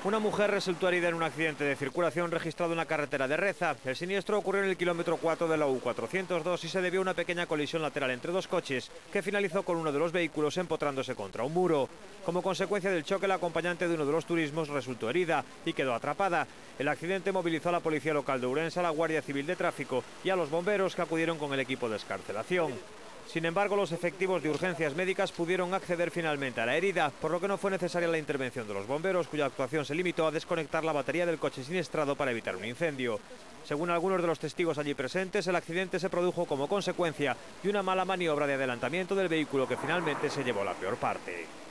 Una mujer resultó herida en un accidente de circulación registrado en la carretera de Reza. El siniestro ocurrió en el kilómetro 4 de la U402 y se debió a una pequeña colisión lateral entre dos coches, que finalizó con uno de los vehículos empotrándose contra un muro. Como consecuencia del choque, la acompañante de uno de los turismos resultó herida y quedó atrapada. El accidente movilizó a la policía local de Ourense, a la Guardia Civil de Tráfico y a los bomberos, que acudieron con el equipo de excarcelación. Sin embargo, los efectivos de urgencias médicas pudieron acceder finalmente a la herida, por lo que no fue necesaria la intervención de los bomberos, cuya actuación se limitó a desconectar la batería del coche siniestrado para evitar un incendio. Según algunos de los testigos allí presentes, el accidente se produjo como consecuencia de una mala maniobra de adelantamiento del vehículo, que finalmente se llevó la peor parte.